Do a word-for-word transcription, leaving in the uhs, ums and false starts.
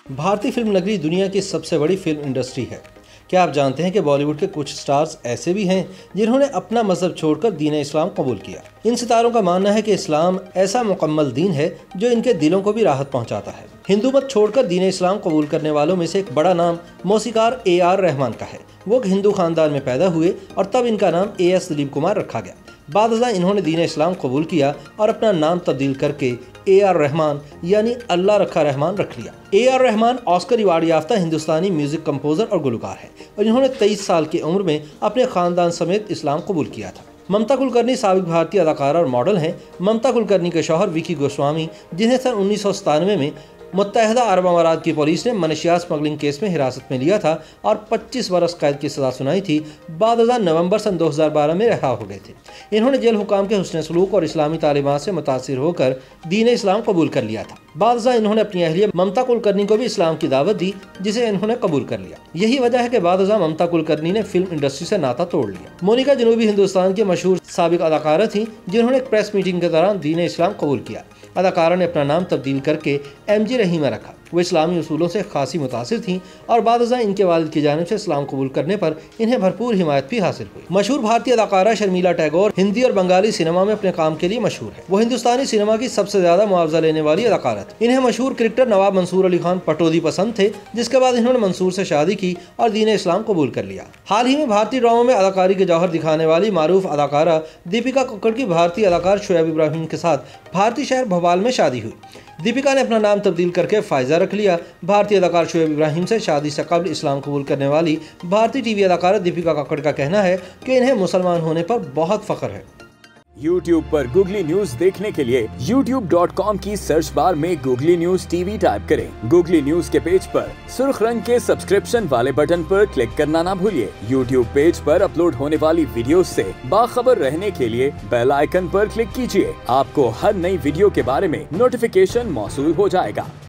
भारतीय फिल्म नगरी दुनिया की सबसे बड़ी फिल्म इंडस्ट्री है। क्या आप जानते हैं कि बॉलीवुड के कुछ स्टार्स ऐसे भी हैं जिन्होंने अपना मजहब छोड़कर दीन इस्लाम कबूल किया। इन सितारों का मानना है कि इस्लाम ऐसा मुकम्मल दीन है जो इनके दिलों को भी राहत पहुंचाता है। हिंदू मत छोड़कर दीन इस्लाम कबूल करने वालों में से एक बड़ा नाम मौसीकार ए आर रहमान का है। वो एक हिंदू खानदान में पैदा हुए और तब इनका नाम ए एस दिलीप कुमार रखा गया। बादशाह इन्होंने दीन इस्लाम कबूल किया और अपना नाम तब्दील करके ए आर रहमान यानी अल्लाह रखा रहमान रख लिया। A R Rahman Oscar award याफ्ता हिंदुस्तानी म्यूजिक कंपोजर और गुलकार है और इन्होंने तेईस साल की उम्र में अपने खानदान समेत इस्लाम कबूल किया था। ममता कुलकर्णी साबिक भारतीय अदाकारा और मॉडल हैं। ममता कुलकर्णी के शौहर विकी गोस्वामी, जिन्हें सन उन्नीस सौ सतानवे में मुत्तहदा अरब अमारात की पुलिस ने मनशियात स्मगलिंग केस में हिरासत में लिया था और पच्चीस बरस कैद की सजा सुनाई थी, बाद नवंबर सन दो हज़ार बारह में रिहा हो गए थे। इन्होंने जेल हुकाम के हुस्न सलूक और इस्लामी तालीमात से मुतासिर होकर दीन इस्लाम कबूल कर लिया था। बाद इन्होंने अपनी अहलिया ममता कुलकर्णी को भी इस्लाम की दावत दी, जिसे इन्होंने कबूल कर लिया। यही वजह है कि बाद ममता कुलकर्णी ने फिल्म इंडस्ट्री से नाता तोड़ लिया। मोनिका जनूबी हिंदुस्तान की मशहूर साबिक अदाकारा थी, जिन्होंने एक प्रेस मीटिंग के दौरान दीन इस्लाम कबूल किया। अदाकारा ने अपना नाम तब्दील करके एम जी रहीमा रखा। वो इस्लामी उसूलों से खासी मुतासिर थीं और बाद इनके वालिद की जानिब से इस्लाम कबूल करने पर इन्हें भरपूर हिमायत भी हासिल हुई। मशहूर भारतीय अदाकारा शर्मिला टैगोर हिंदी और बंगाली सिनेमा में अपने काम के लिए मशहूर है। वो हिंदुस्तानी सिनेमा की सबसे ज्यादा मुआवजा लेने वाली अदाकारा थी। इन्हें मशहूर क्रिकेटर नवाब मंसूर अली खान पटौदी पसंद थे, जिसके बाद इन्होंने मंसूर से शादी की और दीन इस्लाम कबूल कर लिया। हाल ही में भारतीय ड्रामों में अदाकारी के जौहर दिखाने वाली मारूफ अदाकारा दीपिका कक्कड़ की भारतीय अदाकार शोएब इब्राहिम के साथ भारतीय शहर भोपाल में शादी हुई। दीपिका ने अपना नाम तब्दील करके फायजा रख लिया। भारतीय अदाकार शोएब इब्राहिम से शादी से कबल इस्लाम कबूल करने वाली भारतीय टीवी अदाकारा दीपिका कक्कड़ का कहना है कि इन्हें मुसलमान होने पर बहुत फख्र है। YouTube पर गूगली न्यूज देखने के लिए यूट्यूब डॉट कॉम की सर्च बार में गूगली न्यूज टीवी टाइप करें। गूगली न्यूज के पेज पर सुर्ख रंग के सब्सक्रिप्शन वाले बटन पर क्लिक करना ना भूलिए। YouTube पेज पर अपलोड होने वाली वीडियोस से बाखबर रहने के लिए बेल आइकन पर क्लिक कीजिए। आपको हर नई वीडियो के बारे में नोटिफिकेशन मौसूल हो जाएगा।